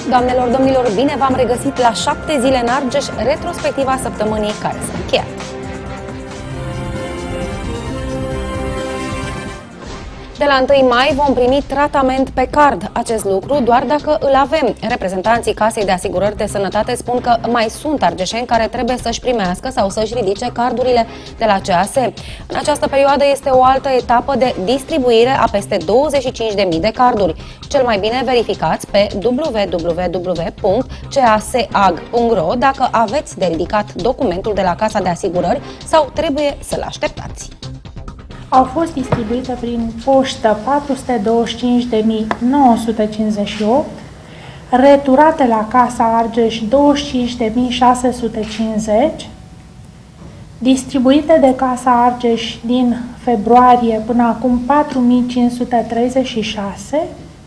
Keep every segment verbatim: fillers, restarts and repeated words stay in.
Doamnelor, domnilor, bine v-am regăsit la șapte zile în Argeș, retrospectiva săptămânii care s-a încheiat. De la întâi mai vom primi tratament pe card. Acest lucru doar dacă îl avem. Reprezentanții Casei de Asigurări de Sănătate spun că mai sunt argeșeni care trebuie să-și primească sau să-și ridice cardurile de la C A S. În această perioadă este o altă etapă de distribuire a peste douăzeci și cinci de mii de carduri. Cel mai bine verificați pe w w w punct c a s a g punct r o dacă aveți de ridicat documentul de la Casa de Asigurări sau trebuie să-l așteptați. Au fost distribuite prin poștă patru sute douăzeci și cinci de mii nouă sute cincizeci și opt, returate la Casa Argeș douăzeci și cinci de mii șase sute cincizeci, distribuite de Casa Argeș din februarie până acum patru mii cinci sute treizeci și șase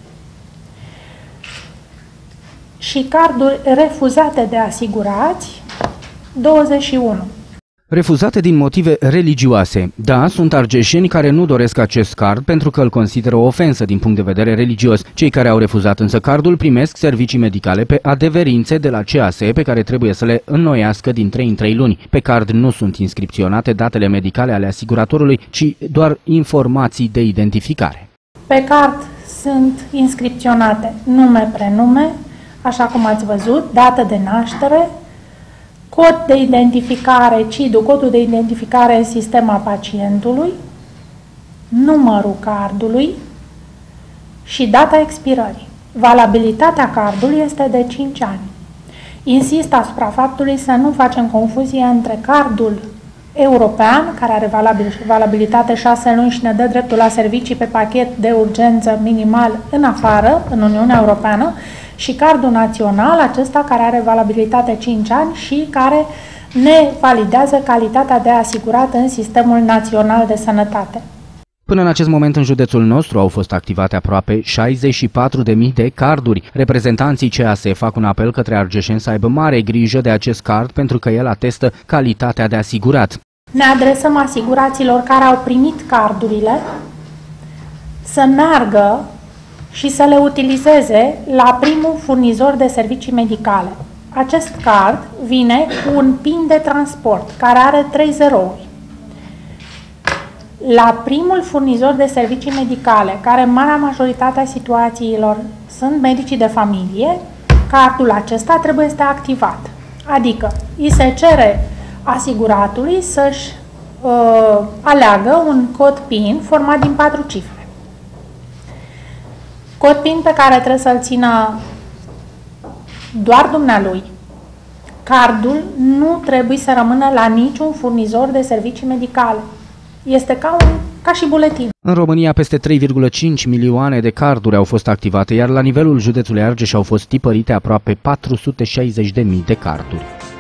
și carduri refuzate de asigurați douăzeci și unu. Refuzate din motive religioase. Da, sunt argeșeni care nu doresc acest card pentru că îl consideră o ofensă din punct de vedere religios. Cei care au refuzat însă cardul primesc servicii medicale pe adeverințe de la C A S pe care trebuie să le înnoiască din trei în trei luni. Pe card nu sunt inscripționate datele medicale ale asiguratorului, ci doar informații de identificare. Pe card sunt inscripționate nume, prenume, așa cum ați văzut, dată de naștere, cod de identificare, C I D-ul, codul de identificare în sistem a pacientului, numărul cardului și data expirării. Valabilitatea cardului este de cinci ani. Insist asupra faptului să nu facem confuzie între cardul european, care are valabilitate șase luni și ne dă dreptul la servicii pe pachet de urgență minimal în afară, în Uniunea Europeană, și cardul național, acesta care are valabilitate cinci ani și care ne validează calitatea de asigurat în Sistemul Național de Sănătate. Până în acest moment în județul nostru au fost activate aproape șaizeci și patru de mii de carduri. Reprezentanții C A S fac un apel către argeșeni să aibă mare grijă de acest card pentru că el atestă calitatea de asigurat. Ne adresăm asiguraților care au primit cardurile să meargă și să le utilizeze la primul furnizor de servicii medicale. Acest card vine cu un PIN de transport care are trei zerouri. La primul furnizor de servicii medicale, care în marea majoritate a situațiilor sunt medicii de familie, cardul acesta trebuie să fie activat. Adică îi se cere asiguratului să-și uh, aleagă un cod PIN format din patru cifre. Cod PIN pe care trebuie să-l țină doar dumnealui. Cardul nu trebuie să rămână la niciun furnizor de servicii medicale. Este ca, un, ca și buletin. În România, peste trei virgulă cinci milioane de carduri au fost activate, iar la nivelul județului Argeș au fost tipărite aproape patru sute șaizeci de mii de carduri.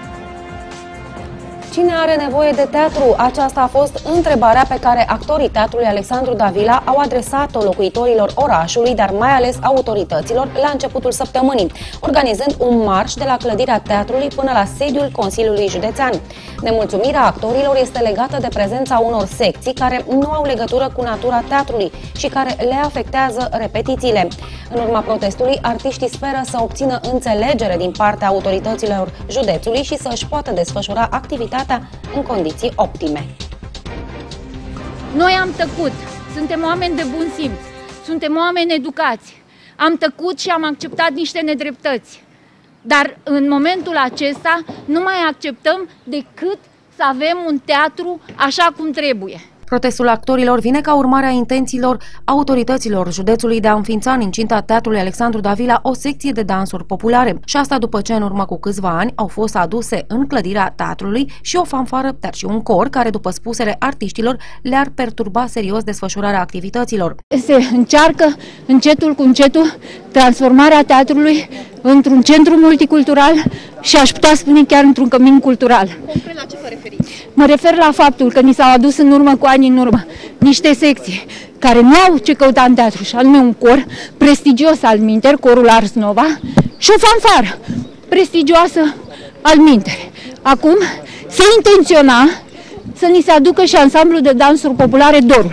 Cine are nevoie de teatru? Aceasta a fost întrebarea pe care actorii Teatrului Alexandru Davila au adresat-o locuitorilor orașului, dar mai ales autorităților, la începutul săptămânii, organizând un marș de la clădirea teatrului până la sediul Consiliului Județean. Nemulțumirea actorilor este legată de prezența unor secții care nu au legătură cu natura teatrului și care le afectează repetițiile. În urma protestului, artiștii speră să obțină înțelegere din partea autorităților județului și să își poată desfășura activitatea în condiții optime. Noi am tăcut, suntem oameni de bun simț, suntem oameni educați, am tăcut și am acceptat niște nedreptăți, dar în momentul acesta nu mai acceptăm decât să avem un teatru așa cum trebuie. Protestul actorilor vine ca urmare a intențiilor autorităților județului de a înființa în incinta Teatrului Alexandru Davila o secție de dansuri populare. Și asta după ce în urmă cu câțiva ani au fost aduse în clădirea teatrului și o fanfară, dar și un cor care, după spusele artiștilor, le-ar perturba serios desfășurarea activităților. Se încearcă încetul cu încetul transformarea teatrului într-un centru multicultural și aș putea spune chiar într-un cămin cultural. Concret, la ce vă referiți? Mă refer la faptul că ni s-au adus în urmă cu ani în urmă niște secții care nu au ce căuta în teatru, și anume un cor prestigios al minter, corul Ars Nova, și o fanfară prestigioasă al minter. Acum se intenționa să ni se aducă și ansamblul de dansuri populare Dorul.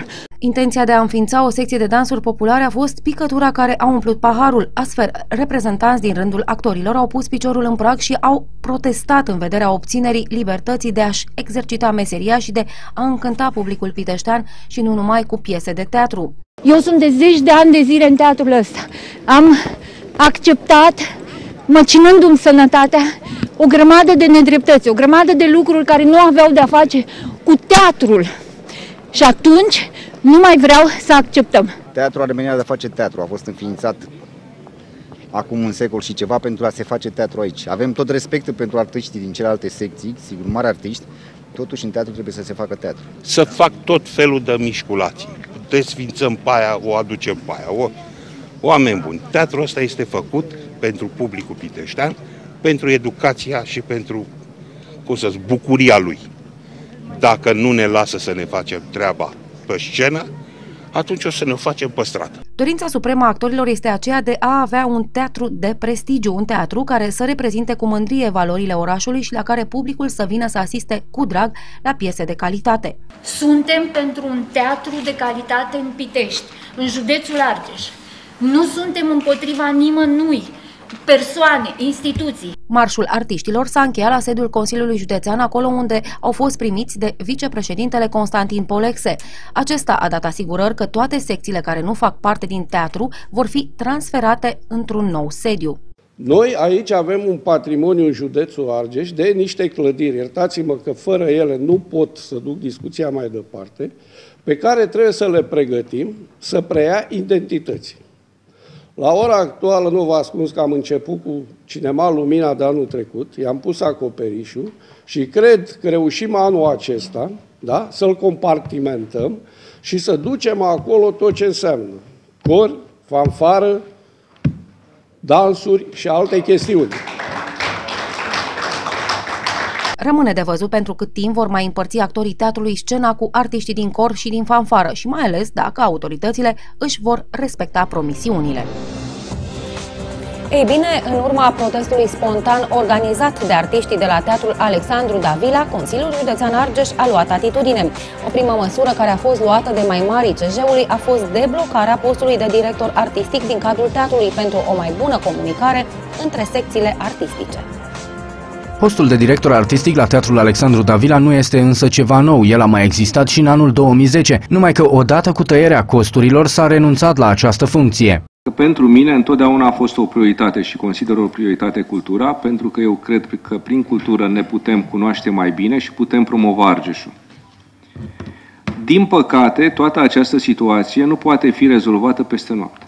Intenția de a înființa o secție de dansuri populare a fost picătura care a umplut paharul. Astfel, reprezentanți din rândul actorilor au pus piciorul în prag și au protestat în vederea obținerii libertății de a-și exercita meseria și de a încânta publicul piteștean și nu numai cu piese de teatru. Eu sunt de zeci de ani de zile în teatrul ăsta. Am acceptat, măcinându-mi sănătatea, o grămadă de nedreptăți, o grămadă de lucruri care nu aveau de-a face cu teatrul. Și atunci nu mai vreau să acceptăm. Teatrul are menirea de a face teatru. A fost înființat acum un secol și ceva pentru a se face teatru aici. Avem tot respectul pentru artiștii din celelalte secții, sigur, mari artiști, totuși în teatru trebuie să se facă teatru. Să fac tot felul de mișculații. Desfințăm pe aia, o aducem pe aia. O... Oameni buni, teatrul ăsta este făcut pentru publicul piteștean, pentru educația și pentru, cum să zic, bucuria lui. Dacă nu ne lasă să ne facem treaba pe scenă, atunci o să ne o facem pe stradă. Dorința supremă a actorilor este aceea de a avea un teatru de prestigiu, un teatru care să reprezinte cu mândrie valorile orașului și la care publicul să vină să asiste cu drag la piese de calitate. Suntem pentru un teatru de calitate în Pitești, în județul Argeș. Nu suntem împotriva nimănui, persoane, instituții. Marșul artiștilor s-a încheiat la sediul Consiliului Județean, acolo unde au fost primiți de vicepreședintele Constantin Polexe. Acesta a dat asigurări că toate secțiile care nu fac parte din teatru vor fi transferate într-un nou sediu. Noi aici avem un patrimoniu în județul Argeș de niște clădiri, iertați-mă că fără ele nu pot să duc discuția mai departe, pe care trebuie să le pregătim să preia identități. La ora actuală nu vă ascuns că am început cu Cinema Lumina de anul trecut, i-am pus acoperișul și cred că reușim anul acesta, da, să-l compartimentăm și să ducem acolo tot ce înseamnă cor, fanfară, dansuri și alte chestiuni. Rămâne de văzut pentru cât timp vor mai împărți actorii teatrului scena cu artiștii din cor și din fanfară și mai ales dacă autoritățile își vor respecta promisiunile. Ei bine, în urma protestului spontan organizat de artiștii de la Teatrul Alexandru Davila, Consiliul Județean Argeș a luat atitudine. O primă măsură care a fost luată de mai mari C J-ului a fost deblocarea postului de director artistic din cadrul teatrului pentru o mai bună comunicare între secțiile artistice. Postul de director artistic la Teatrul Alexandru Davila nu este însă ceva nou, el a mai existat și în anul două mii zece, numai că odată cu tăierea costurilor s-a renunțat la această funcție. Pentru mine întotdeauna a fost o prioritate și consider o prioritate cultura, pentru că eu cred că prin cultură ne putem cunoaște mai bine și putem promova Argeșul. Din păcate, toată această situație nu poate fi rezolvată peste noapte.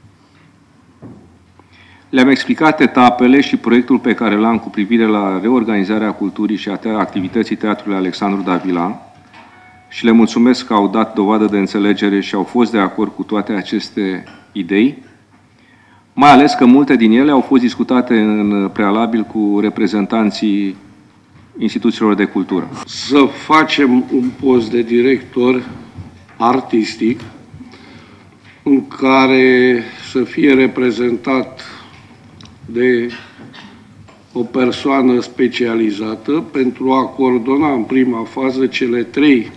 Le-am explicat etapele și proiectul pe care l-am cu privire la reorganizarea culturii și a activității Teatrului Alexandru Davila și le mulțumesc că au dat dovadă de înțelegere și au fost de acord cu toate aceste idei, mai ales că multe din ele au fost discutate în prealabil cu reprezentanții instituțiilor de cultură. Să facem un post de director artistic în care să fie reprezentat de o persoană specializată pentru a coordona în prima fază cele trei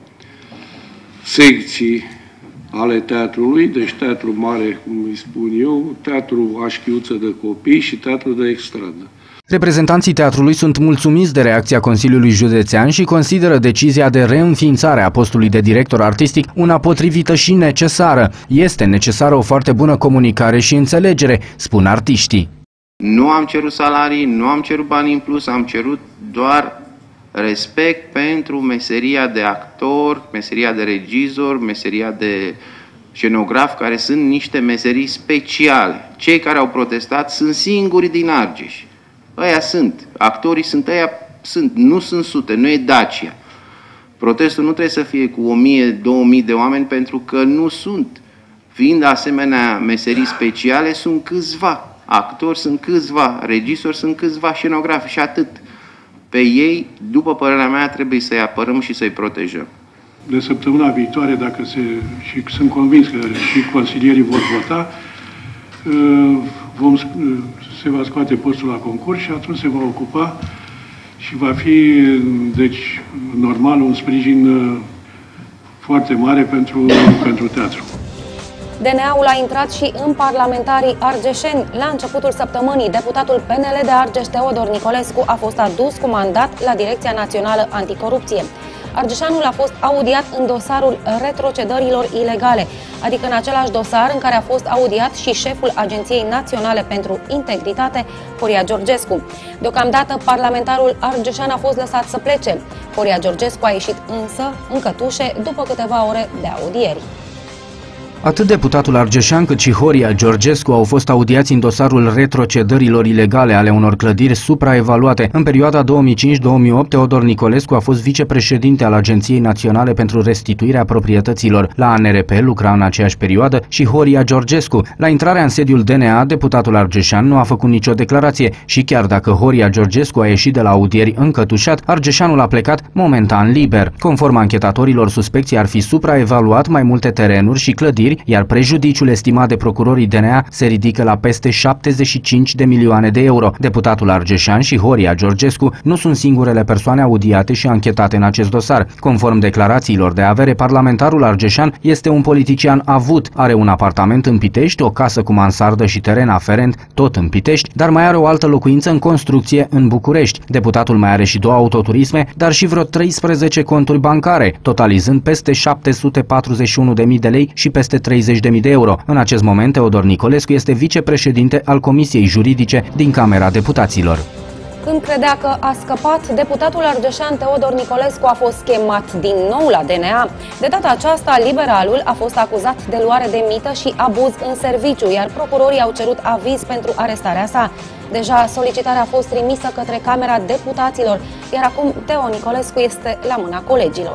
secții ale teatrului, deci teatru mare, cum îi spun eu, teatru așchiuță de copii și teatru de extradă. Reprezentanții teatrului sunt mulțumiți de reacția Consiliului Județean și consideră decizia de reînființare a postului de director artistic una potrivită și necesară. Este necesară o foarte bună comunicare și înțelegere, spun artiștii. Nu am cerut salarii, nu am cerut bani în plus, am cerut doar respect pentru meseria de actor, meseria de regizor, meseria de scenograf, care sunt niște meserii speciale. Cei care au protestat sunt singuri din Argeș. Ăia sunt. Actorii sunt ăia, sunt. Nu sunt sute, nu e Dacia. Protestul nu trebuie să fie cu o mie, două mii de oameni, pentru că nu sunt. Fiind asemenea meserii speciale, sunt câțiva. Actori sunt câțiva, regizori sunt câțiva, scenografi și atât. Pe ei, după părerea mea, trebuie să-i apărăm și să-i protejăm. De săptămâna viitoare, dacă se, și sunt convins că și consilierii vor vota, vom, se va scoate postul la concurs și atunci se va ocupa și va fi, deci, normal, un sprijin foarte mare pentru, pentru teatru. D N A-ul a intrat și în parlamentarii argeșeni. La începutul săptămânii, deputatul P N L de Argeș, Teodor Nicolescu, a fost adus cu mandat la Direcția Națională Anticorupție. Argeșanul a fost audiat în dosarul retrocedărilor ilegale, adică în același dosar în care a fost audiat și șeful Agenției Naționale pentru Integritate, Horia Georgescu. Deocamdată, parlamentarul argeșan a fost lăsat să plece. Horia Georgescu a ieșit însă în cătușe după câteva ore de audieri. Atât deputatul argeșan cât și Horia Georgescu au fost audiați în dosarul retrocedărilor ilegale ale unor clădiri supraevaluate. În perioada două mii cinci două mii opt, Teodor Nicolescu a fost vicepreședinte al Agenției Naționale pentru Restituirea Proprietăților. La A N R P lucra în aceeași perioadă și Horia Georgescu. La intrarea în sediul D N A, deputatul argeșan nu a făcut nicio declarație și chiar dacă Horia Georgescu a ieșit de la audieri încătușat, argeșanul a plecat momentan liber. Conform anchetatorilor, suspecții ar fi supraevaluat mai multe terenuri și clădiri, iar prejudiciul estimat de procurorii D N A se ridică la peste șaptezeci și cinci de milioane de euro. Deputatul argeșan și Horia Georgescu nu sunt singurele persoane audiate și anchetate în acest dosar. Conform declarațiilor de avere, parlamentarul argeșan este un politician avut, are un apartament în Pitești, o casă cu mansardă și teren aferent, tot în Pitești, dar mai are o altă locuință în construcție în București. Deputatul mai are și două autoturisme, dar și vreo treisprezece conturi bancare, totalizând peste șapte sute patruzeci și unu de mii de lei și peste treizeci de mii de euro. În acest moment, Teodor Nicolescu este vicepreședinte al Comisiei Juridice din Camera Deputaților. Când credea că a scăpat, deputatul argeșan Teodor Nicolescu a fost chemat din nou la D N A. De data aceasta, liberalul a fost acuzat de luare de mită și abuz în serviciu, iar procurorii au cerut aviz pentru arestarea sa. Deja solicitarea a fost trimisă către Camera Deputaților, iar acum Teo Nicolescu este la mâna colegilor.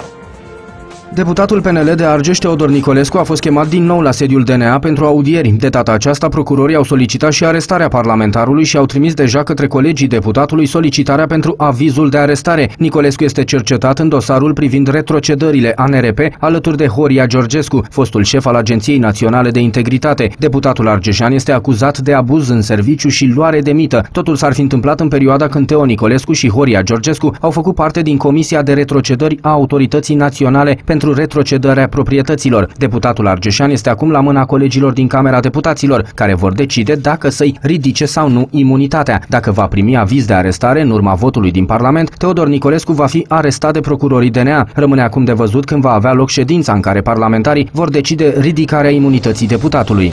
Deputatul P N L de Argeș, Teodor Nicolescu, a fost chemat din nou la sediul D N A pentru audieri. De data aceasta, procurorii au solicitat și arestarea parlamentarului și au trimis deja către colegii deputatului solicitarea pentru avizul de arestare. Nicolescu este cercetat în dosarul privind retrocedările A N R P alături de Horia Georgescu, fostul șef al Agenției Naționale de Integritate. Deputatul argeșan este acuzat de abuz în serviciu și luare de mită. Totul s-ar fi întâmplat în perioada când Teo Nicolescu și Horia Georgescu au făcut parte din Comisia de Retrocedări a Autorității Naționale pentru retrocedarea proprietăților. Deputatul argeșan este acum la mâna colegilor din Camera Deputaților, care vor decide dacă să-i ridice sau nu imunitatea. Dacă va primi aviz de arestare în urma votului din Parlament, Teodor Nicolescu va fi arestat de procurorii D N A. Rămâne acum de văzut când va avea loc ședința în care parlamentarii vor decide ridicarea imunității deputatului.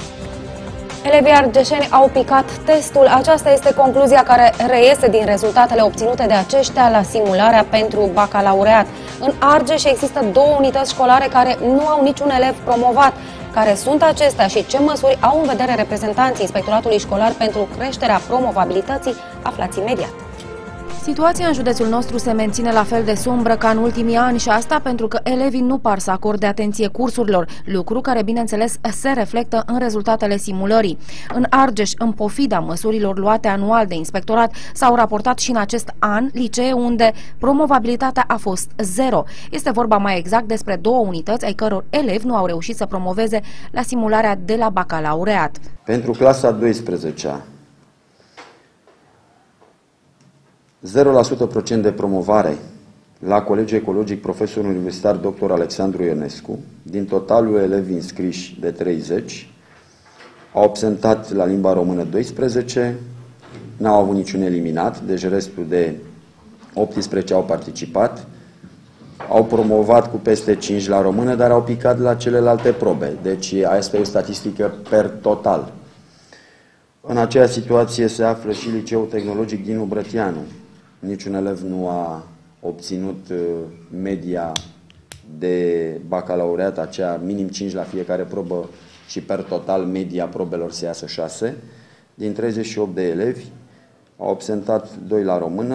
Elevii argeșeni au picat testul. Aceasta este concluzia care reiese din rezultatele obținute de aceștia la simularea pentru bacalaureat. În Argeș există două unități școlare care nu au niciun elev promovat. Care sunt acestea și ce măsuri au în vedere reprezentanții Inspectoratului Școlar pentru creșterea promovabilității, aflați imediat. Situația în județul nostru se menține la fel de sumbră ca în ultimii ani și asta pentru că elevii nu par să acorde atenție cursurilor, lucru care, bineînțeles, se reflectă în rezultatele simulării. În Argeș, în pofida măsurilor luate anual de inspectorat, s-au raportat și în acest an licee unde promovabilitatea a fost zero. Este vorba mai exact despre două unități ai căror elevi nu au reușit să promoveze la simularea de la bacalaureat. Pentru clasa a douăsprezecea, zero la sută procent de promovare la Colegiul Ecologic Profesor Universitar doctor Alexandru Ionescu. Din totalul elevi înscriși de treizeci, au absentat la limba română doisprezece, n-au avut niciun eliminat, deci restul de optsprezece au participat, au promovat cu peste cinci la română, dar au picat la celelalte probe. Deci asta e o statistică per total. În aceeași situație se află și Liceul Tehnologic Dinu Brătianu. Niciun elev nu a obținut media de bacalaureat, aceea minim cinci la fiecare probă și per total media probelor se iasă șase. Din treizeci și opt de elevi au absentat doi la română,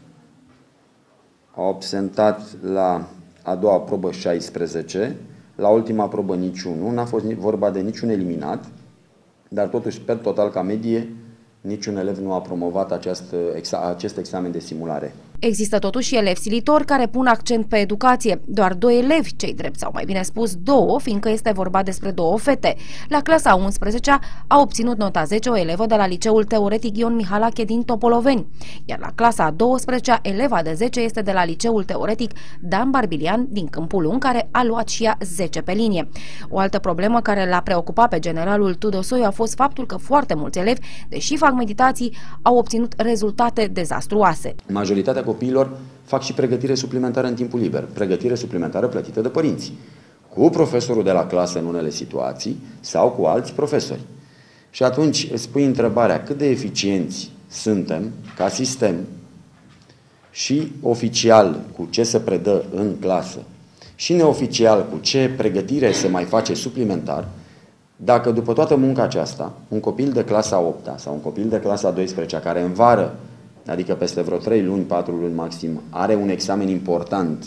au absentat la a doua probă șaisprezece, la ultima probă niciunul, n-a fost vorba de niciun eliminat, dar totuși per total ca medie niciun elev nu a promovat acest, acest examen de simulare. Există totuși elevi silitori care pun accent pe educație. Doar doi elevi, cei drept sau mai bine spus două, fiindcă este vorba despre două fete. La clasa a unsprezecea a obținut nota zece o elevă de la Liceul Teoretic Ion Mihalache din Topoloveni, iar la clasa a douăsprezecea eleva de zece este de la Liceul Teoretic Dan Barbilian din Câmpul Lung, care a luat și ea zece pe linie. O altă problemă care l-a preocupat pe generalul Tudosoiu a fost faptul că foarte mulți elevi, deși fac meditații, au obținut rezultate dezastruoase. Majoritatea copiilor fac și pregătire suplimentară în timpul liber, pregătire suplimentară plătită de părinți, cu profesorul de la clasă în unele situații sau cu alți profesori. Și atunci îți pui întrebarea cât de eficienți suntem ca sistem și oficial cu ce se predă în clasă și neoficial cu ce pregătire se mai face suplimentar, dacă după toată munca aceasta, un copil de clasa a opta sau un copil de clasa a douăsprezecea care în vară, adică peste vreo trei luni, patru luni maxim, are un examen important,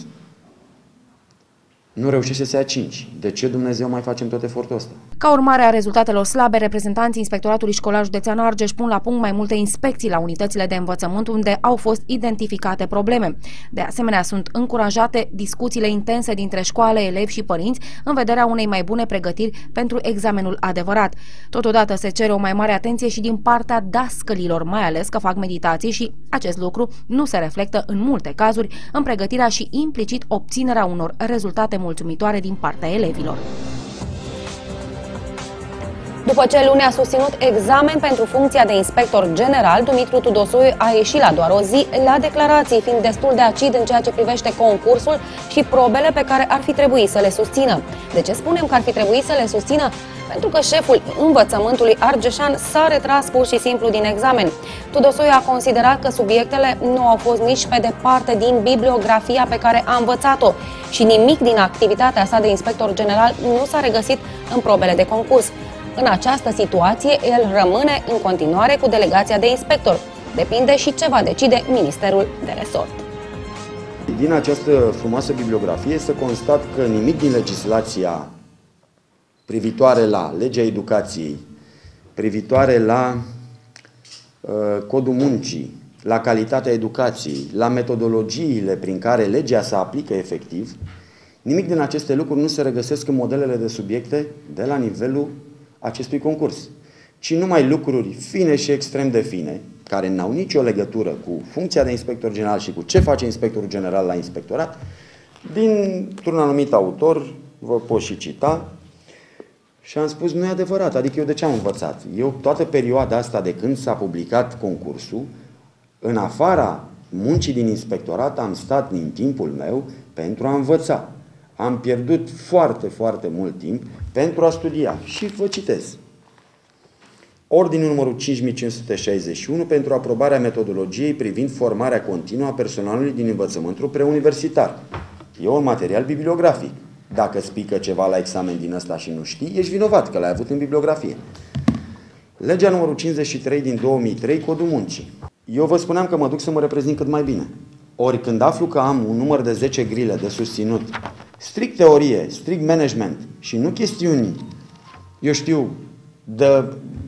nu reușește să ia cinci. De ce Dumnezeu mai facem tot efortul ăsta? Ca urmare a rezultatelor slabe, reprezentanții Inspectoratului Școlar Județean Argeș pun la punct mai multe inspecții la unitățile de învățământ unde au fost identificate probleme. De asemenea, sunt încurajate discuțiile intense dintre școală, elevi și părinți în vederea unei mai bune pregătiri pentru examenul adevărat. Totodată se cere o mai mare atenție și din partea dascălilor, mai ales că fac meditații și acest lucru nu se reflectă în multe cazuri în pregătirea și implicit obținerea unor rezultate mulțumitoare din partea elevilor. După ce luni a susținut examen pentru funcția de inspector general, Dumitru Tudosoiu a ieșit la doar o zi la declarații, fiind destul de acid în ceea ce privește concursul și probele pe care ar fi trebuit să le susțină. De ce spunem că ar fi trebuit să le susțină? Pentru că șeful învățământului argeșan s-a retras pur și simplu din examen. Tudosoiu a considerat că subiectele nu au fost nici pe departe din bibliografia pe care a învățat-o și nimic din activitatea sa de inspector general nu s-a regăsit în probele de concurs. În această situație, el rămâne în continuare cu delegația de inspector. Depinde și ce va decide Ministerul de Resort. Din această frumoasă bibliografie se constat că nimic din legislația privitoare la legea educației, privitoare la uh, codul muncii, la calitatea educației, la metodologiile prin care legea se aplică efectiv, nimic din aceste lucruri nu se regăsesc în modelele de subiecte de la nivelul acestui concurs, ci numai lucruri fine și extrem de fine, care n-au nicio legătură cu funcția de inspector general și cu ce face inspectorul general la inspectorat, dintr-un anumit autor, vă pot și cita, și am spus, nu e adevărat, adică eu de ce am învățat? Eu toată perioada asta de când s-a publicat concursul, în afara muncii din inspectorat am stat din timpul meu pentru a învăța. Am pierdut foarte, foarte mult timp pentru a studia. Și vă citez. Ordinul numărul cinci mii cinci sute șaizeci și unu pentru aprobarea metodologiei privind formarea continuă a personalului din învățământul preuniversitar. E un material bibliografic. Dacă îți pică ceva la examen din ăsta și nu știi, ești vinovat că l-ai avut în bibliografie. Legea numărul cincizeci și trei din două mii trei, Codul Muncii. Eu vă spuneam că mă duc să mă reprezint cât mai bine. Ori când aflu că am un număr de zece grile de susținut, strict teorie, strict management și nu chestiuni, eu știu, de,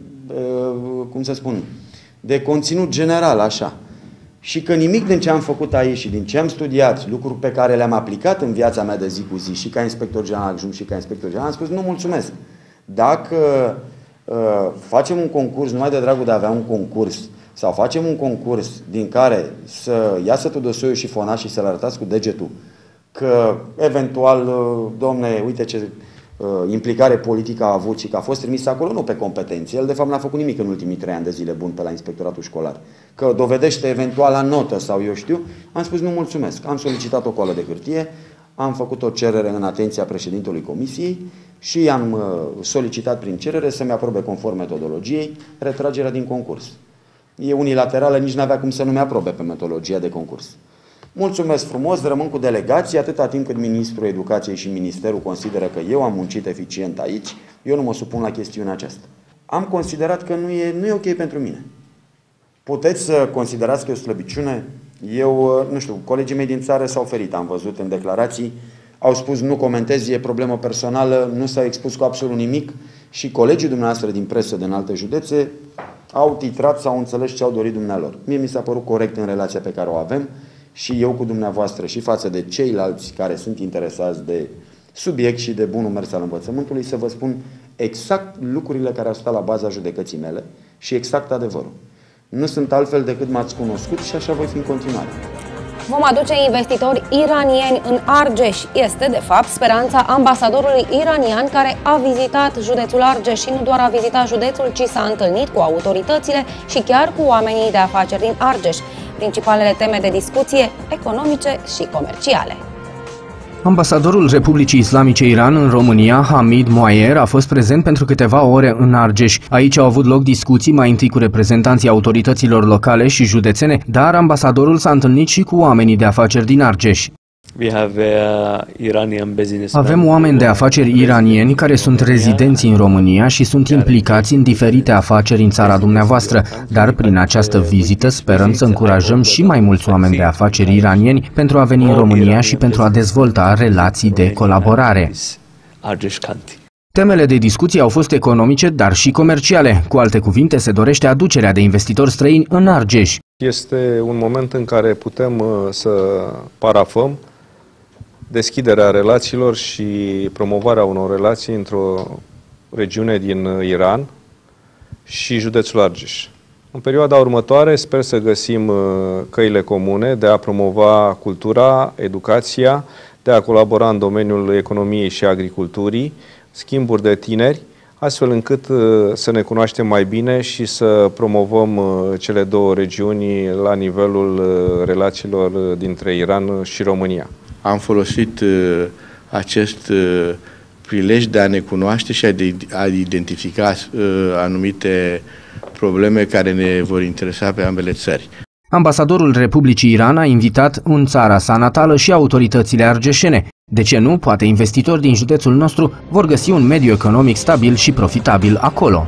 cum să spun, de conținut general, așa, și că nimic din ce am făcut aici și din ce am studiat, lucruri pe care le-am aplicat în viața mea de zi cu zi și ca inspector general adjunct și ca inspector general, am spus nu mulțumesc. Dacă uh, facem un concurs numai de dragul de a avea un concurs sau facem un concurs din care să iasă Tudosoiu și Fona și să-l arătați cu degetul că eventual, uh, domne, uite ce uh, implicare politică a avut și că a fost trimis acolo, nu pe competențe. El de fapt n-a făcut nimic în ultimii trei ani de zile buni pe la inspectoratul școlar. Că dovedește eventual la notă sau eu știu, am spus nu mulțumesc. Am solicitat o coală de hârtie, am făcut o cerere în atenția președintelui comisiei și am solicitat prin cerere să-mi aprobe conform metodologiei retragerea din concurs. E unilaterală, nici n-avea cum să nu-mi aprobe pe metodologia de concurs. Mulțumesc frumos, rămân cu delegații atâta timp cât Ministrul Educației și Ministerul consideră că eu am muncit eficient aici, eu nu mă supun la chestiunea aceasta. Am considerat că nu e, nu e ok pentru mine. Puteți să considerați că e o slăbiciune? Eu, nu știu, colegii mei din țară s-au ferit, am văzut în declarații, au spus nu comentez, e problemă personală, nu s-au expus cu absolut nimic și colegii dumneavoastră din presă din alte județe au titrat sau au înțeles ce au dorit dumnealor. Mie mi s-a părut corect în relația pe care o avem și eu cu dumneavoastră și față de ceilalți care sunt interesați de subiect și de bunul mers al învățământului, să vă spun exact lucrurile care au stat la baza judecății mele și exact adevărul. Nu sunt altfel decât m-ați cunoscut și așa voi fi în continuare. Vom aduce investitori iranieni în Argeș. Este, de fapt, speranța ambasadorului iranian care a vizitat județul Argeș și nu doar a vizitat județul, ci s-a întâlnit cu autoritățile și chiar cu oamenii de afaceri din Argeș. Principalele teme de discuție economice și comerciale. Ambasadorul Republicii Islamice Iran în România, Hamid Moayer, a fost prezent pentru câteva ore în Argeș. Aici au avut loc discuții mai întâi cu reprezentanții autorităților locale și județene, dar ambasadorul s-a întâlnit și cu oamenii de afaceri din Argeș. Avem oameni de afaceri iranieni care sunt rezidenți în România și sunt implicați în diferite afaceri în țara dumneavoastră, dar prin această vizită sperăm să încurajăm și mai mulți oameni de afaceri iranieni pentru a veni în România și pentru a dezvolta relații de colaborare. Temele de discuție au fost economice, dar și comerciale. Cu alte cuvinte, se dorește aducerea de investitori străini în Argeș. Este un moment în care putem să parafăm deschiderea relațiilor și promovarea unor relații într-o regiune din Iran și județul Argeș. În perioada următoare sper să găsim căile comune de a promova cultura, educația, de a colabora în domeniul economiei și agriculturii, schimburi de tineri, astfel încât să ne cunoaștem mai bine și să promovăm cele două regiuni la nivelul relațiilor dintre Iran și România. Am folosit uh, acest uh, prilej de a ne cunoaște și a, de, a identifica uh, anumite probleme care ne vor interesa pe ambele țări. Ambasadorul Republicii Iran a invitat în țara sa natală și autoritățile argeșene. De ce nu? Poate investitori din județul nostru vor găsi un mediu economic stabil și profitabil acolo.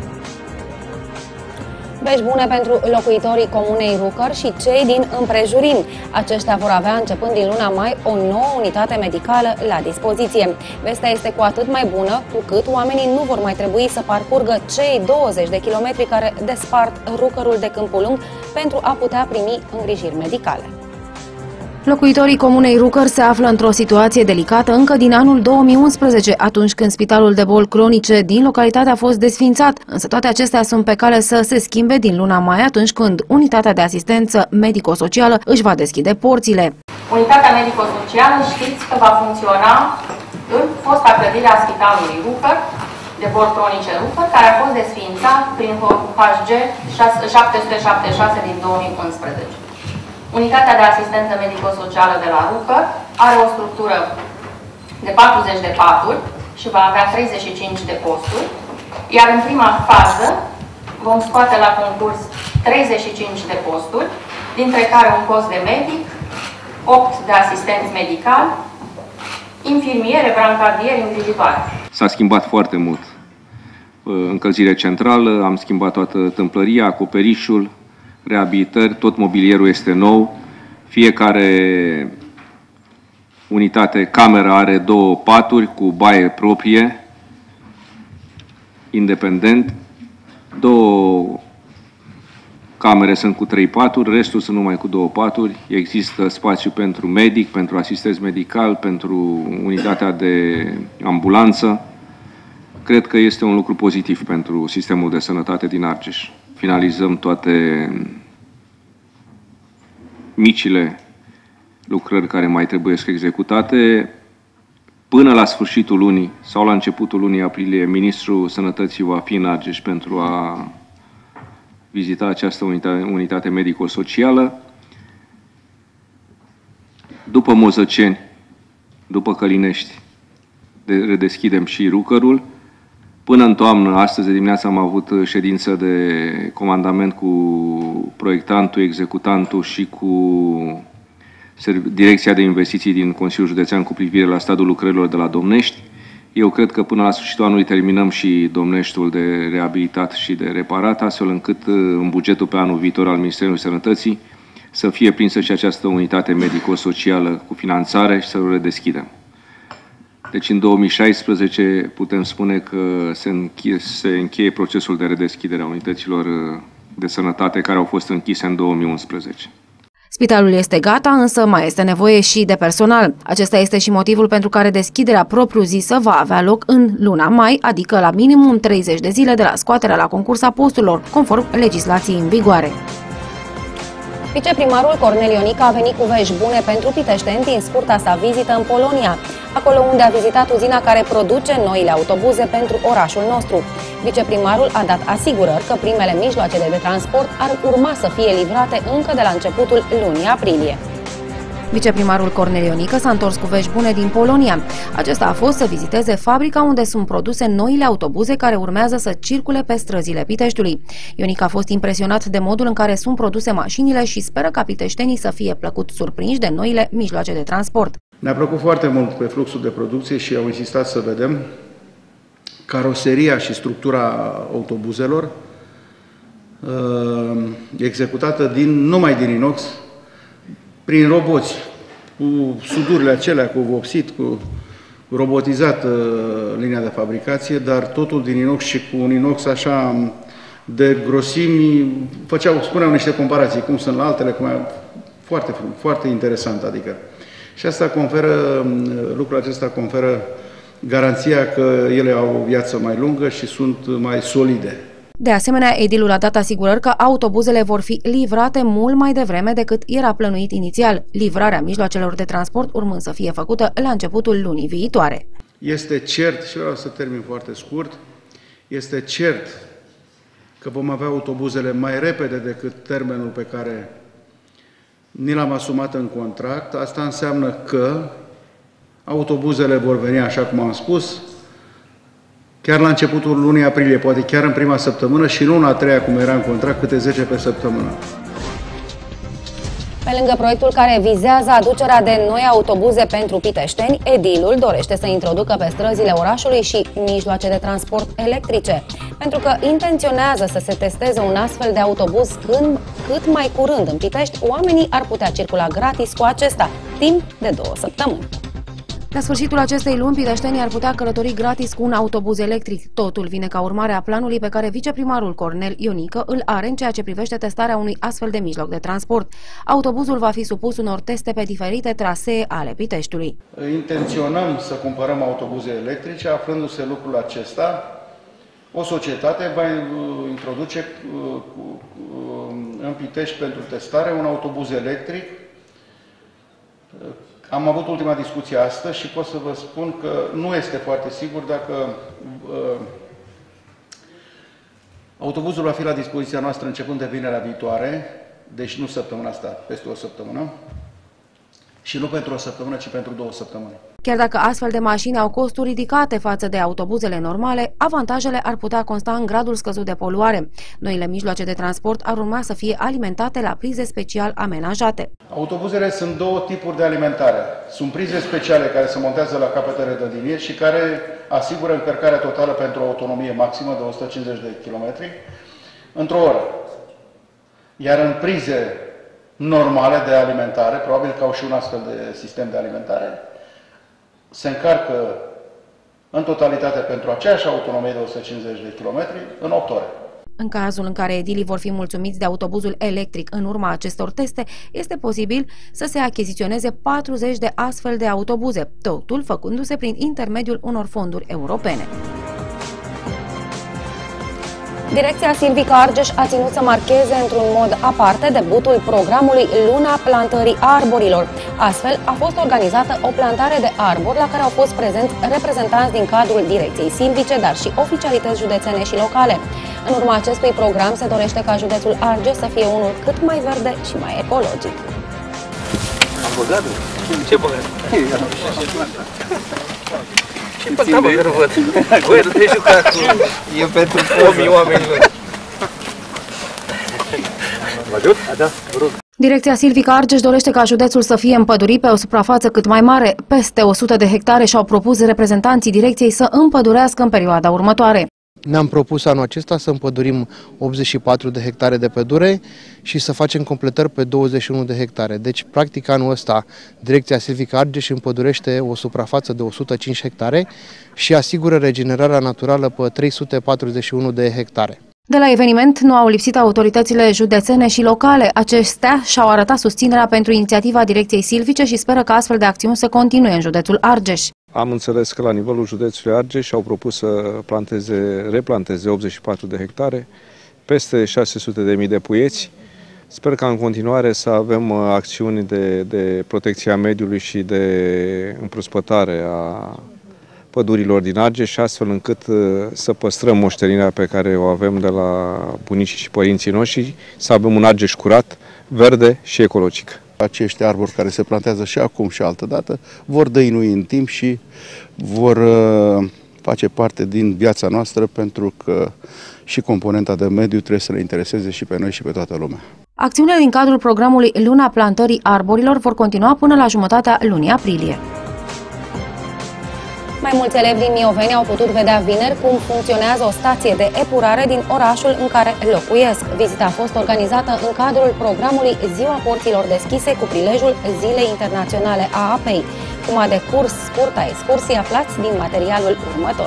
Vești bune pentru locuitorii comunei Rucăr și cei din împrejurim. Aceștia vor avea, începând din luna mai, o nouă unitate medicală la dispoziție. Vestea este cu atât mai bună, cu cât oamenii nu vor mai trebui să parcurgă cei douăzeci de kilometri care despart Rucărul de Câmpul Lung pentru a putea primi îngrijiri medicale. Locuitorii comunei Rucăr se află într-o situație delicată încă din anul două mii unsprezece, atunci când spitalul de boli cronice din localitate a fost desființat, însă toate acestea sunt pe cale să se schimbe din luna mai, atunci când unitatea de asistență medico-socială își va deschide porțile. Unitatea medico-socială știți că va funcționa în fosta clădire a spitalului Rucăr, de boli cronice Rucăr, care a fost desființat prin H G șapte sute șaptezeci și șase din două mii unsprezece. Unitatea de asistență medico-socială de la Rucăr are o structură de patruzeci de paturi și va avea treizeci și cinci de posturi, iar în prima fază vom scoate la concurs treizeci și cinci de posturi, dintre care un post de medic, opt de asistenți medicali, infirmiere, brancardieri, îngrijitoare. S-a schimbat foarte mult. Încălzire centrală, am schimbat toată tâmplăria, acoperișul, reabilitări, tot mobilierul este nou, fiecare unitate, cameră are două paturi cu baie proprie, independent, două camere sunt cu trei paturi, restul sunt numai cu două paturi, există spațiu pentru medic, pentru asistent medical, pentru unitatea de ambulanță. Cred că este un lucru pozitiv pentru sistemul de sănătate din Argeș. Finalizăm toate micile lucrări care mai trebuie să executate. Până la sfârșitul lunii sau la începutul lunii aprilie, Ministrul Sănătății va fi în Argeș pentru a vizita această unitate, unitate medico-socială. După Mozăceni, după Călinești, redeschidem și Rucărul. Până în toamnă, astăzi de dimineață am avut ședință de comandament cu proiectantul, executantul și cu Direcția de Investiții din Consiliul Județean cu privire la stadiul lucrărilor de la Domnești. Eu cred că până la sfârșitul anului terminăm și Domneștiul de reabilitat și de reparat, astfel încât în bugetul pe anul viitor al Ministerului Sănătății să fie prinsă și această unitate medico-socială cu finanțare și să o redeschidem. Deci în două mii șaisprezece putem spune că se încheie, se încheie procesul de redeschidere a unităților de sănătate care au fost închise în două mii unsprezece. Spitalul este gata, însă mai este nevoie și de personal. Acesta este și motivul pentru care deschiderea propriu-zisă va avea loc în luna mai, adică la minimum treizeci de zile de la scoaterea la concurs a posturilor, conform legislației în vigoare. Viceprimarul Cornel Ionică a venit cu vești bune pentru piteșteni din scurta sa vizită în Polonia, acolo unde a vizitat uzina care produce noile autobuze pentru orașul nostru. Viceprimarul a dat asigurări că primele mijloace de transport ar urma să fie livrate încă de la începutul lunii aprilie. Viceprimarul Cornel Ionică s-a întors cu vești bune din Polonia. Acesta a fost să viziteze fabrica unde sunt produse noile autobuze care urmează să circule pe străzile Piteștiului. Ionică a fost impresionat de modul în care sunt produse mașinile și speră ca piteștenii să fie plăcut surprinși de noile mijloace de transport. Ne-a plăcut foarte mult pe fluxul de producție și au insistat să vedem caroseria și structura autobuzelor executată din, numai din inox, prin roboți, cu sudurile acelea, cu vopsit, cu robotizat linia de fabricație, dar totul din inox și cu un inox așa de grosimi, făceau, spuneau niște comparații, cum sunt la altele, cum e, foarte, foarte interesant, adică. Și asta conferă, lucrul acesta conferă garanția că ele au o viață mai lungă și sunt mai solide. De asemenea, edilul a dat asigurări că autobuzele vor fi livrate mult mai devreme decât era plănuit inițial, livrarea mijloacelor de transport urmând să fie făcută la începutul lunii viitoare. Este cert, și vreau să termin foarte scurt, este cert că vom avea autobuzele mai repede decât termenul pe care ni l-am asumat în contract. Asta înseamnă că autobuzele vor veni, așa cum am spus, chiar la începutul lunii aprilie, poate chiar în prima săptămână și luna a treia, cum era în contract, câte zece pe săptămână. Pe lângă proiectul care vizează aducerea de noi autobuze pentru piteșteni, edilul dorește să introducă pe străzile orașului și mijloace de transport electrice, pentru că intenționează să se testeze un astfel de autobuz când, cât mai curând în Pitești, oamenii ar putea circula gratis cu acesta, timp de două săptămâni. La sfârșitul acestei luni, piteștenii ar putea călători gratis cu un autobuz electric. Totul vine ca urmare a planului pe care viceprimarul Cornel Ionică îl are în ceea ce privește testarea unui astfel de mijloc de transport. Autobuzul va fi supus unor teste pe diferite trasee ale Piteștiului. Intenționăm să cumpărăm autobuze electrice, aflându-se lucrul acesta. O societate va introduce în Pitești pentru testare un autobuz electric. Am avut ultima discuție astăzi și pot să vă spun că nu este foarte sigur dacă uh, autobuzul va fi la dispoziția noastră începând de vinerea viitoare, deci nu săptămâna asta, peste o săptămână, și nu pentru o săptămână, ci pentru două săptămâni. Chiar dacă astfel de mașini au costuri ridicate față de autobuzele normale, avantajele ar putea consta în gradul scăzut de poluare. Noile mijloace de transport ar urma să fie alimentate la prize special amenajate. Autobuzele sunt două tipuri de alimentare. Sunt prize speciale care se montează la capetele de linie și care asigură încărcarea totală pentru o autonomie maximă de o sută cincizeci de kilometri într-o oră. Iar în prize normale de alimentare, probabil că au și un astfel de sistem de alimentare, se încarcă în totalitate pentru aceeași autonomie de o sută cincizeci de kilometri în opt ore. În cazul în care edilii vor fi mulțumiți de autobuzul electric în urma acestor teste, este posibil să se achiziționeze patruzeci de astfel de autobuze, totul făcându-se prin intermediul unor fonduri europene. Direcția Silvica Argeș a ținut să marcheze într-un mod aparte debutul programului Luna Plantării Arborilor. Astfel, a fost organizată o plantare de arbori la care au fost prezenți reprezentanți din cadrul Direcției Silvice, dar și oficialități județene și locale. În urma acestui program se dorește ca județul Argeș să fie unul cât mai verde și mai ecologic. Am băgat? Ce băgat? Ce păcat, mă, că nu văd. Voi nu te jucați cu... E pentru pomii oamenilor. Vă ajut? Da, vă rog. Direcția Silvica Argeș dorește ca județul să fie împădurit pe o suprafață cât mai mare. Peste o sută de hectare și-au propus reprezentanții direcției să împădurească în perioada următoare. Ne-am propus anul acesta să împădurim optzeci și patru de hectare de pădure și să facem completări pe douăzeci și unu de hectare. Deci, practic, anul ăsta, Direcția Silvica Argeș împădurește o suprafață de o sută cinci hectare și asigură regenerarea naturală pe trei sute patruzeci și unu de hectare. De la eveniment nu au lipsit autoritățile județene și locale. Acestea și-au arătat susținerea pentru inițiativa Direcției Silvice și speră că astfel de acțiuni să continue în județul Argeș. Am înțeles că la nivelul județului Argeș au propus să planteze, replanteze optzeci și patru de hectare, peste șase sute de mii de puieți. Sper ca în continuare să avem acțiuni de, de protecție a mediului și de împrospătare a pădurilor din Argeș, astfel încât să păstrăm moștenirea pe care o avem de la bunicii și părinții noștri, să avem un Argeș curat, verde și ecologic. Acești arbori care se plantează și acum și altădată vor dăinui în timp și vor face parte din viața noastră, pentru că și componenta de mediu trebuie să le intereseze și pe noi și pe toată lumea. Acțiunile din cadrul programului Luna Plantării Arborilor vor continua până la jumătatea lunii aprilie. Mai mulți elevi din Mioveni au putut vedea vineri cum funcționează o stație de epurare din orașul în care locuiesc. Vizita a fost organizată în cadrul programului Ziua Porților Deschise cu prilejul Zilei Internaționale a Apei. Cum a decurs scurta excursie, aflați din materialul următor.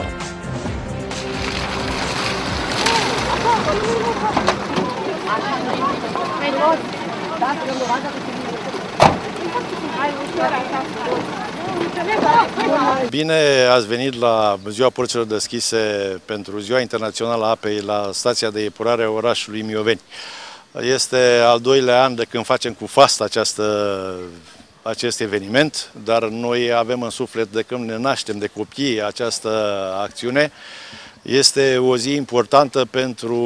Bine ați venit la Ziua Porților Deschise pentru Ziua Internațională a Apei la stația de epurare a orașului Mioveni. Este al doilea an de când facem cu fast această, acest eveniment, dar noi avem în suflet de când ne naștem de copii această acțiune. Este o zi importantă pentru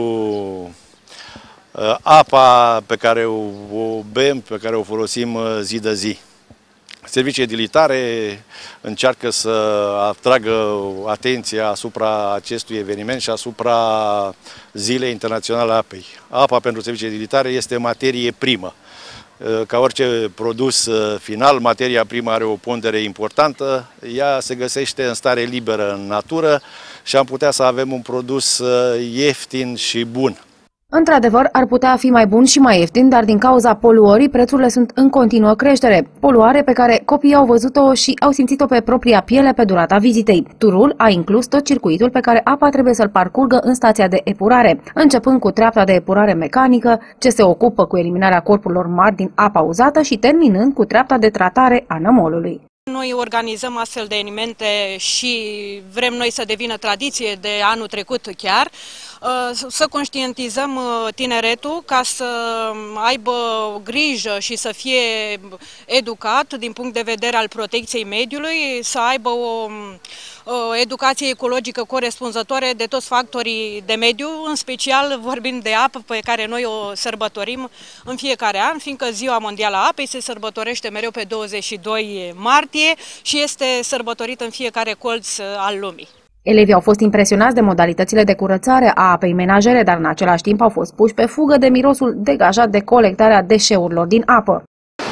apa pe care o, o bem, pe care o folosim zi de zi. Servicii edilitare încearcă să atragă atenția asupra acestui eveniment și asupra Zilei Internaționale a Apei. Apa pentru servicii edilitare este materie primă. Ca orice produs final, materia primă are o pondere importantă, ea se găsește în stare liberă în natură și am putea să avem un produs ieftin și bun. Într-adevăr, ar putea fi mai bun și mai ieftin, dar din cauza poluării, prețurile sunt în continuă creștere. Poluare pe care copiii au văzut-o și au simțit-o pe propria piele pe durata vizitei. Turul a inclus tot circuitul pe care apa trebuie să-l parcurgă în stația de epurare, începând cu treapta de epurare mecanică, ce se ocupă cu eliminarea corpurilor mari din apa uzată și terminând cu treapta de tratare a nămolului. Noi organizăm astfel de evenimente și vrem noi să devină tradiție de anul trecut chiar, să conștientizăm tineretul ca să aibă grijă și să fie educat din punct de vedere al protecției mediului, să aibă o, o educație ecologică corespunzătoare de toți factorii de mediu, în special vorbind de apă pe care noi o sărbătorim în fiecare an, fiindcă Ziua Mondială a Apei se sărbătorește mereu pe douăzeci și doi martie și este sărbătorită în fiecare colț al lumii. Elevii au fost impresionați de modalitățile de curățare a apei menajere, dar în același timp au fost puși pe fugă de mirosul degajat de colectarea deșeurilor din apă.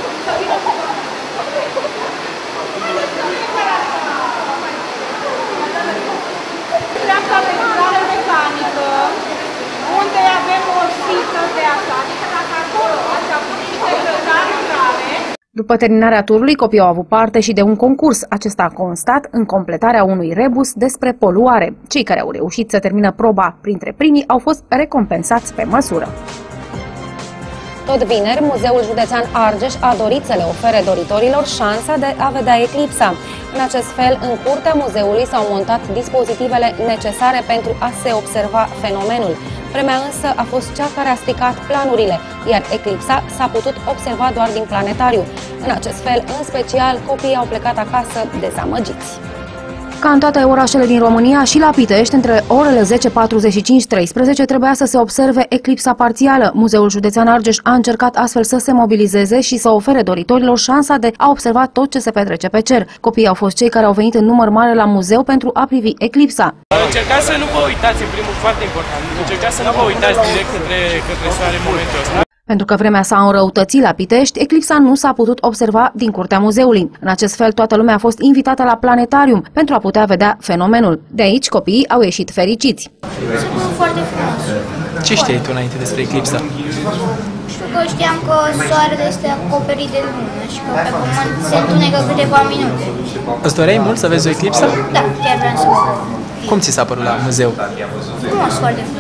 Unde avem o sită de asta, adică dacă acolo ați avut niște grădani grave. După terminarea turului, copiii au avut parte și de un concurs. Acesta a constat în completarea unui rebus despre poluare. Cei care au reușit să termină proba printre primii au fost recompensați pe măsură. Tot vineri, Muzeul Județean Argeș a dorit să le ofere doritorilor șansa de a vedea eclipsa. În acest fel, în curtea muzeului s-au montat dispozitivele necesare pentru a se observa fenomenul. Vremea însă a fost cea care a stricat planurile, iar eclipsa s-a putut observa doar din planetariu. În acest fel, în special, copiii au plecat acasă dezamăgiți. Ca în toate orașele din România, și la Pitești, între orele zece patruzeci și cinci - treisprezece, trebuia să se observe eclipsa parțială. Muzeul Județean Argeș a încercat astfel să se mobilizeze și să ofere doritorilor șansa de a observa tot ce se petrece pe cer. Copiii au fost cei care au venit în număr mare la muzeu pentru a privi eclipsa. Încercați să nu vă uitați, în primul, foarte important, încercați să nu vă uitați direct către, către soare în momentul ăsta. Pentru că vremea s-a înrăutățit la Pitești, eclipsa nu s-a putut observa din curtea muzeului. În acest fel, toată lumea a fost invitată la planetarium pentru a putea vedea fenomenul. De aici, copiii au ieșit fericiți. Sunt foarte frumos. Ce știai tu înainte despre eclipsa? Că știam că soarele este acoperit de lună și că pe pământ se întunecă câteva minute. Îți doreai mult să vezi o eclipsă? Da, chiar vreau să văd. Cum ți s-a părut la muzeu? Frumos, foarte frumos.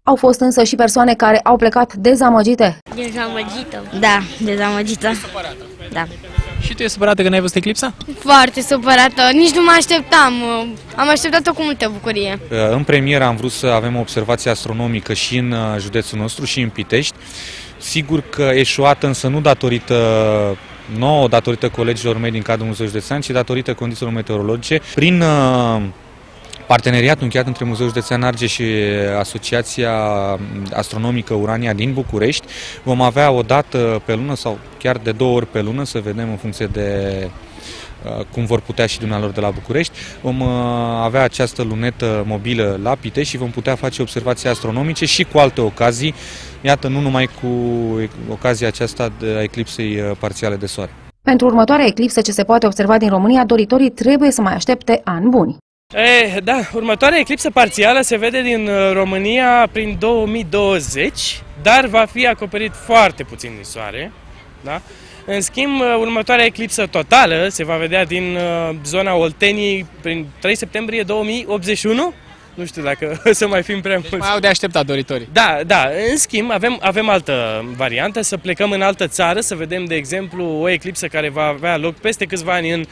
Au fost însă și persoane care au plecat dezamăgite. Dezamăgită. Da, dezamăgită. Supărată. Da. Și tu ești supărată că n-ai văzut eclipsa? Foarte supărată. Nici nu mă așteptam. Am așteptat-o cu multă bucurie. În premieră am vrut să avem o observație astronomică și în județul nostru, și în Pitești. Sigur că eșuată, însă nu datorită nouă, datorită colegilor mei din cadrul Muzeului Județean, ci datorită condițiilor meteorologice. Prin parteneriatul încheiat între Muzeul Județean Argeș și Asociația Astronomică Urania din București, vom avea o dată pe lună sau chiar de două ori pe lună, să vedem în funcție de cum vor putea și dumnealor de la București, vom avea această lunetă mobilă la Pitești și vom putea face observații astronomice și cu alte ocazii, iată, nu numai cu ocazia aceasta de eclipsei parțiale de soare. Pentru următoarea eclipsă ce se poate observa din România, doritorii trebuie să mai aștepte ani buni. E, da, următoarea eclipsă parțială se vede din România prin două mii douăzeci, dar va fi acoperit foarte puțin din soare. Da? În schimb, următoarea eclipsă totală se va vedea din zona Olteniei prin trei septembrie două mii optzeci și unu. Nu știu dacă să mai fim prea mulți. Deci mai au de așteptat doritorii. Da, da. În schimb, avem, avem altă variantă, să plecăm în altă țară, să vedem, de exemplu, o eclipsă care va avea loc peste câțiva ani în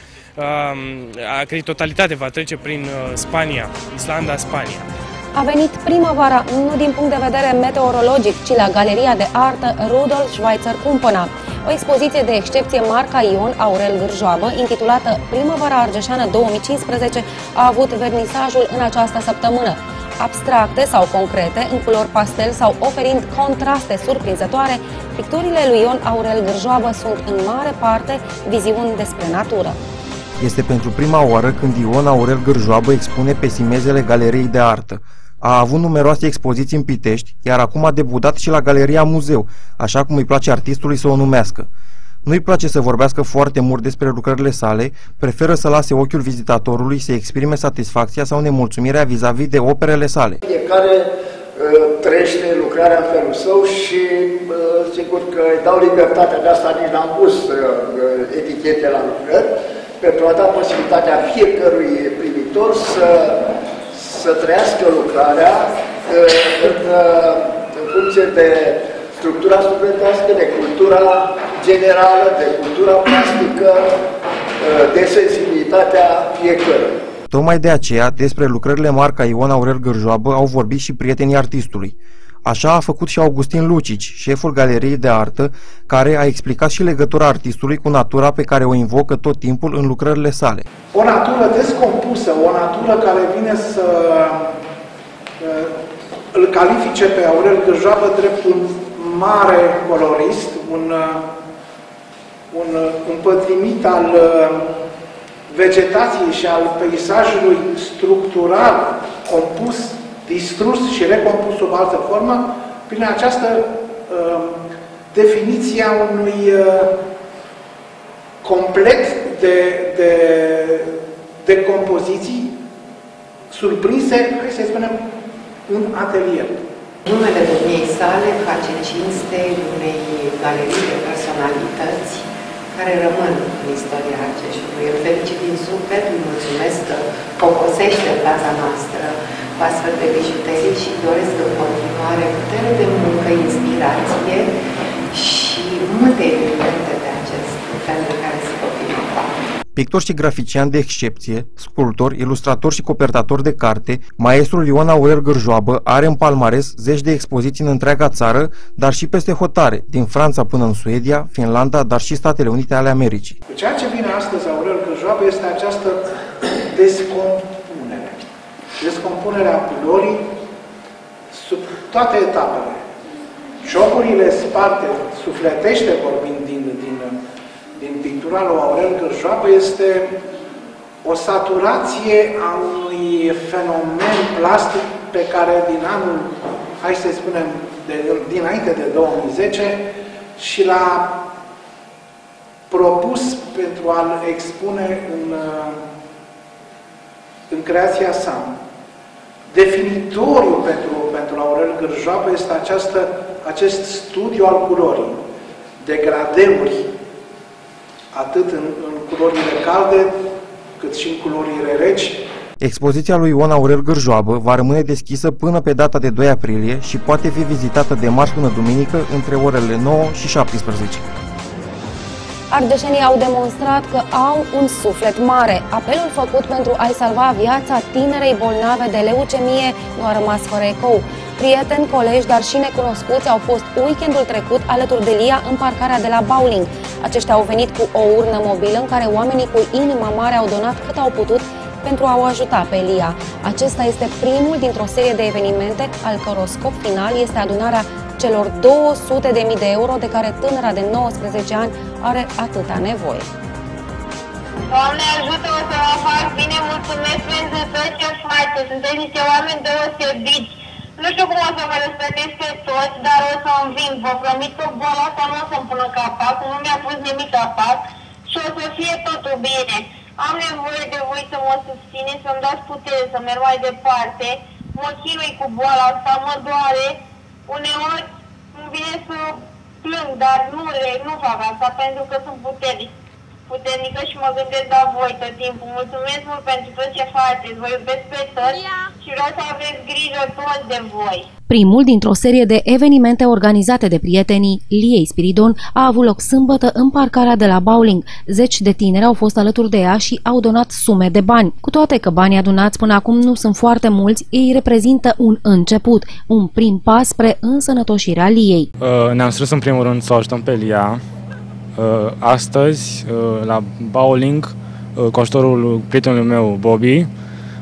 a cărei totalitate va trece prin uh, Spania, Islanda, Spania. A venit primăvara nu din punct de vedere meteorologic, ci la Galeria de Artă Rudolf Schweitzer Cumpăna. O expoziție de excepție marca Ion Aurel Gârjoabă, intitulată Primăvara Argeșeană două mii cincisprezece, a avut vernisajul în această săptămână. Abstracte sau concrete, în culori pastel sau oferind contraste surprinzătoare, picturile lui Ion Aurel Gârjoabă sunt în mare parte viziuni despre natură. Este pentru prima oară când Ion Aurel Gârjoabă expune pe simezele Galeriei de Artă. A avut numeroase expoziții în Pitești, iar acum a debutat și la Galeria Muzeu, așa cum îi place artistului să o numească. Nu-i place să vorbească foarte mult despre lucrările sale, preferă să lase ochiul vizitatorului să exprime satisfacția sau nemulțumirea vis-a-vis de operele sale. Fiecare uh, trăiește lucrarea în felul său și uh, sigur că îi dau libertatea de asta, nici n-am pus uh, etichete la lucrări, pentru a da posibilitatea fiecărui privitor să, să trăiască lucrarea în, în funcție de structura sufletească, de cultura generală, de cultura plastică, de sensibilitatea fiecăruia. Tocmai de aceea, despre lucrările marca Ion Aurel Gârjoabă au vorbit și prietenii artistului. Așa a făcut și Augustin Lucici, șeful Galeriei de Artă, care a explicat și legătura artistului cu natura pe care o invocă tot timpul în lucrările sale. O natură descompusă, o natură care vine să îl califice pe Aurel Gârjoabă drept un mare colorist, un, un împătrimit al vegetației și al peisajului structural compus, distrus și recompus sub altă formă, prin această uh, definiție a unui uh, complet de, de, de compoziții surprinse, hai să spunem, în atelier. Numele domniei sale face cinste unei galerii de personalități care rămân în istoria Argeșului. Îl felicit din suflet, îi mulțumesc că focosește plața noastră cu astfel de bijuterii și doresc în continuare putere de muncă, inspirație și multe evenimente de acest fel de care se copilă. Pictor și grafician de excepție, sculptor, ilustrator și copertator de carte, maestrul Ion Aurel Gârjoabă are în palmares zeci de expoziții în întreaga țară, dar și peste hotare, din Franța până în Suedia, Finlanda, dar și Statele Unite ale Americii. Ceea ce vine astăzi Aurel Gârjoabă este această descompunere. Descompunerea culorii sub toate etapele. Cioburile sparte, sufletește vorbind din, din, din pictura lui Aurel Gârjoabă, este o saturație a unui fenomen plastic pe care din anul, hai să spunem, de, dinainte de două mii zece, și l-a propus pentru a-l expune în, în creația sa. Definitoriu pentru, pentru Aurel Gârjoabă este această, acest studiu al culorii, degradeuri, atât în, în culorile calde, cât și în culorile reci. Expoziția lui Ion Aurel Gârjoabă va rămâne deschisă până pe data de doi aprilie și poate fi vizitată de marți până duminică între orele nouă și șaptesprezece. Ardeșenii au demonstrat că au un suflet mare. Apelul făcut pentru a-i salva viața tinerei bolnave de leucemie nu a rămas fără ecou. Prieteni, colegi, dar și necunoscuți au fost weekendul trecut alături de Lia în parcarea de la Bowling. Aceștia au venit cu o urnă mobilă în care oamenii cu inima mare au donat cât au putut pentru a o ajuta pe Lia. Acesta este primul dintr-o serie de evenimente al căror scop final este adunarea celor două sute de mii de euro de care tânăra de nouăsprezece ani are atâta nevoie. Doamne ajută, o să vă fac bine, mulțumesc pentru tot ce faceți, sunteți niște oameni deosebiți. Nu știu cum o să vă răspătesc pe toți, dar o să înving. Vă promit că boala asta nu o să-mi pună capac, nu mi-a pus nimic capac și o să fie totul bine. Am nevoie de voi să mă susțineți, să-mi dați putere, să merg mai departe. Mă chinui cu boala asta, mă doare. Uneori îmi vine să plâng, dar nu, nu fac asta pentru că sunt puternic, puternică și mă gândesc la voi tot timpul. Mulțumesc mult pentru tot ce faceți, vă iubesc pe toți și vreau să aveți grijă toți de voi. Primul dintr-o serie de evenimente organizate de prietenii Liei Spiridon a avut loc sâmbătă în parcarea de la Bowling. Zeci de tineri au fost alături de ea și au donat sume de bani. Cu toate că banii adunați până acum nu sunt foarte mulți, ei reprezintă un început, un prim pas spre însănătoșirea Liei. Uh, ne-am strâns în primul rând să o ajutăm pe Lia. Uh, astăzi, uh, la Bowling, uh, cu ajutorul prietenului meu, Bobby, uh,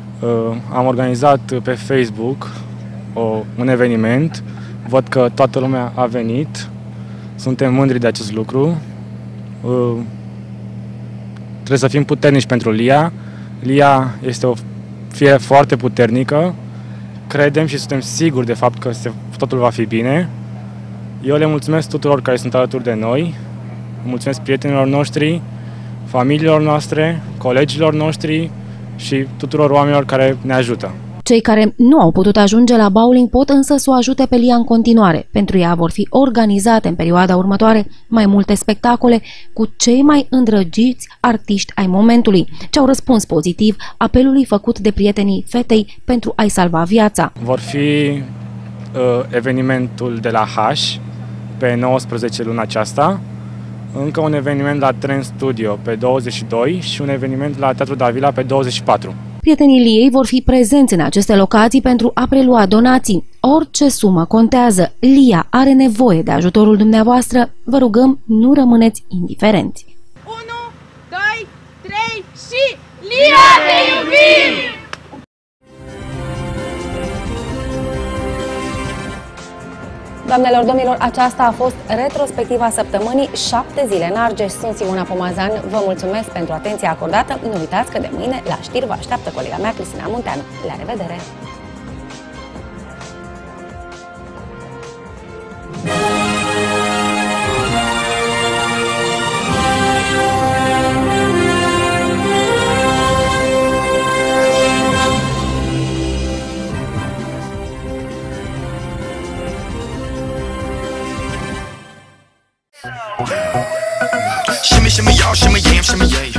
am organizat pe Facebook O, un eveniment, văd că toată lumea a venit, suntem mândri de acest lucru, uh, trebuie să fim puternici pentru Lia. Lia este o fie foarte puternică, credem și suntem siguri de fapt că se, totul va fi bine. Eu le mulțumesc tuturor care sunt alături de noi, mulțumesc prietenilor noștri, familiilor noastre, colegilor noștri și tuturor oamenilor care ne ajută. Cei care nu au putut ajunge la Bowling pot însă să o ajute pe Lia în continuare. Pentru ea vor fi organizate în perioada următoare mai multe spectacole cu cei mai îndrăgiți artiști ai momentului, ce au răspuns pozitiv apelului făcut de prietenii fetei pentru a-i salva viața. Vor fi uh, evenimentul de la H pe nouăsprezece luna aceasta, încă un eveniment la Trend Studio pe douăzeci și doi și un eveniment la Teatrul Davila pe douăzeci și patru. Prietenii Liei vor fi prezenți în aceste locații pentru a prelua donații. Orice sumă contează. Lia are nevoie de ajutorul dumneavoastră. Vă rugăm, nu rămâneți indiferenți. unu, doi, trei și Lia, te iubim! Doamnelor, domnilor, aceasta a fost retrospectiva săptămânii, șapte zile în Argeș. Sunt Simona Pomazan, vă mulțumesc pentru atenția acordată. Nu uitați că de mâine la știri vă așteaptă colega mea, Cristina Munteanu. La revedere! Shimmy, shimmy, y'all, shimmy, yam, shimmy, yay.